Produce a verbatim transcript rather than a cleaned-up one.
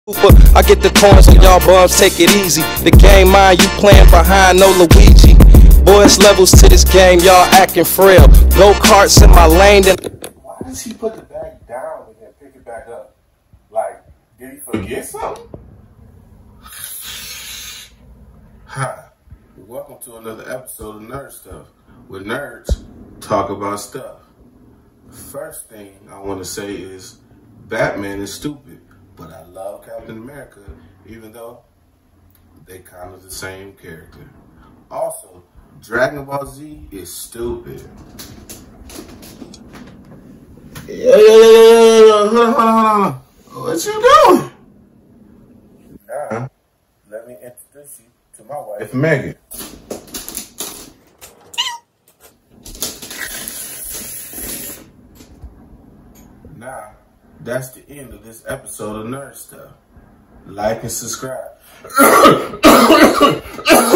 I get the coins so y'all bums take it easy. The game mine, you playing behind no Luigi. Boys levels to this game, y'all acting frail. Go karts in my lane. Then why does he put the bag down and then pick it back up? Like, did he forget something? Hi, welcome to another episode of Nerd Stuff, where nerds talk about stuff. First thing I want to say is Batman is stupid, but I love Captain America, even though they kind of the same character. Also, Dragon Ball Z is stupid. Yo, yo, yo, yo, yo, hold on, hold on, hold on. What you doing? Now, let me introduce you to my wife, Megan. Now, that's the end of this episode of Nerd Stuff. Like and subscribe.